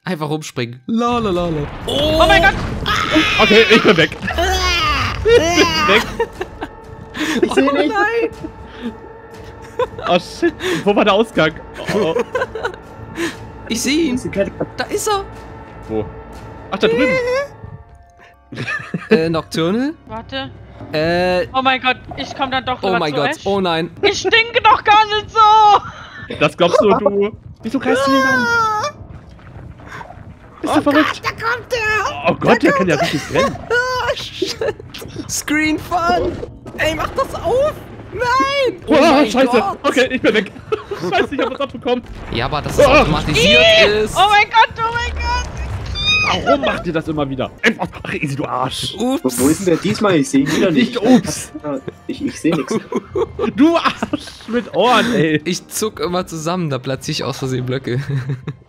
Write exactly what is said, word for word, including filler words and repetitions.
Einfach rumspringen. La la la la. Oh, oh mein Gott! Okay, ich bin weg. Ich bin weg. Ich sehe Oh nicht. nein! Oh shit. Wo war der Ausgang? Oh. Ich sehe ihn. Die Kette- Da ist er. Wo? Ach, da drüben. Äh, Nocturnal? Warte. Äh, Oh mein Gott, ich komme dann doch oh rüber mein zu Gott. euch. Oh nein. Ich stinke doch gar nicht so! Das glaubst nur du. Wieso greifst du ihn an? Bist du verrückt? Da kommt der. Oh Gott, der kann ja richtig rennen. Ah, shit. Screen Fun. Ey, mach das auf. Nein. Oh, mein scheiße. Gott. Okay, ich bin weg. Scheiße, ich hab das abbekommen. Ja, aber dass es Oh. automatisiert ist. Oh mein Gott, oh mein Gott! Warum macht ihr das immer wieder? Einfach crazy, du Arsch. Wo, Ups. wo ist denn der diesmal? Ich sehe ihn wieder nicht. Nicht ups. Ich, ich sehe nichts. Du Arsch mit Ohren, ey. Ich zuck immer zusammen, da platziere ich aus Versehen Blöcke.